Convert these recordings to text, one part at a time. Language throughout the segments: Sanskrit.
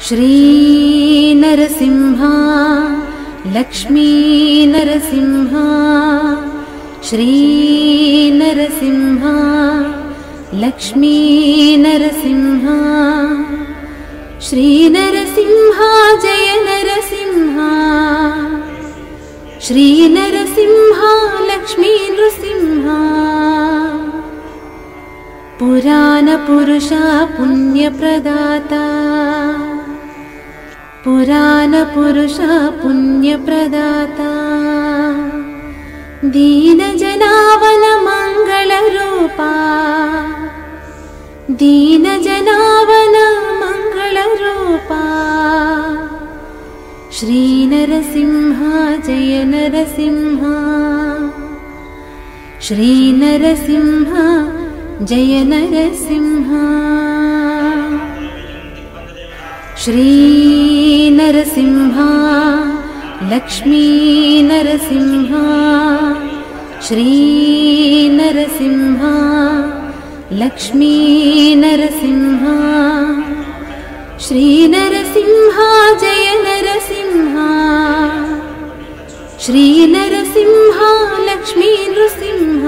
श्री नरसिंह लक्ष्मी नरसिंह श्री नरसिंह लक्ष्मी नरसिंह श्री नरसिंह जय नरसिंह श्री नरसिंह लक्ष्मी नृसिंह पुराण पुरुषा पुण्यप्रदाता पुराण पुरुषा पुण्यप्रदाता दीन जनावन मंगल रूपा दीन जनावन मंगल रूपा श्री नरसिंह जय नरसिंह श्री नरसिंह जय नरसिंह श्री नरसिंह लक्ष्मी नरसिंह श्री नरसिंह लक्ष्मी नरसिंह श्री नरसिंह जय नरसिंह श्री नरसिंह लक्ष्मी नृसिंह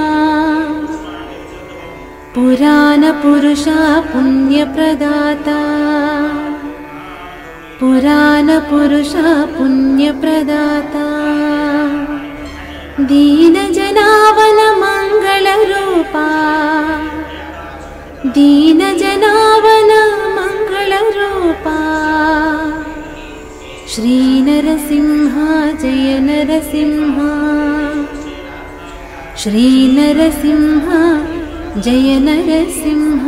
पुराण पुरुषा पुण्यप्रदाता पुराण पुरुषा पुण्यप्रदाता दीन जनावन मंगल रूपा दीन जनावन मंगल रूपा श्री नरसिंह जय नरसिंह श्री नरसिंह जय नरसिंह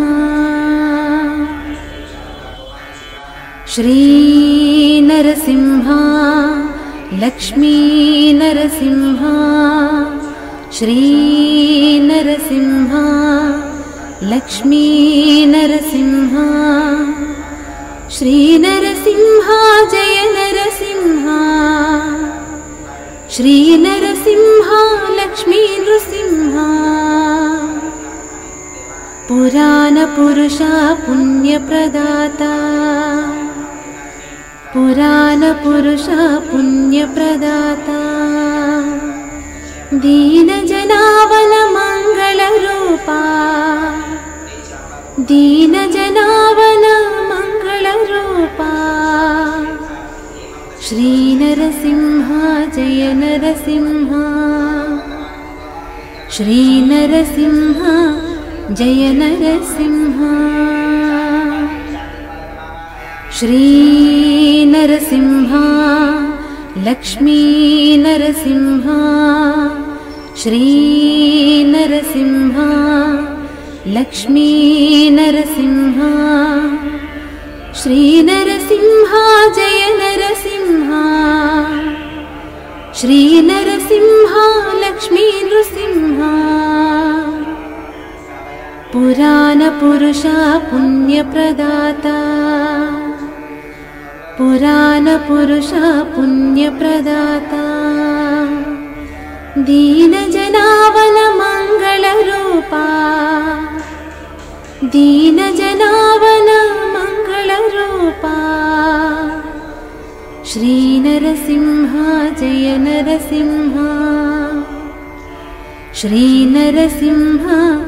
श्री नरसिंह लक्ष्मी नरसिंह श्री नरसिंह लक्ष्मी नरसिंह श्री नरसिंह जय नरसिंह श्री नरसिंह लक्ष्मी नृसिंह पुराण पुरुषा पुण्यप्रदाता पुराण पुरुषा पुण्यप्रदाता दीन जनावन मंगल रूपा दीन जनावन मंगल रूपा श्री नरसिंह जय नरसिंह श्री नरसिंह जय नरसिंह श्री नरसिंह लक्ष्मी नरसिंह श्री नरसिंह लक्ष्मी नरसिंह श्री नरसिंह जय नरसिंह श्री नरसिंह लक्ष्मी नृसिंह पुराण पुरुषा पुण्यप्रदाता पुराण पुरुषा पुण्यप्रदाता दीन जनावन मंगल रूपा दीन जनावन मंगल रूपा श्री नरसिंह जय नरसिंह श्री नरसिंह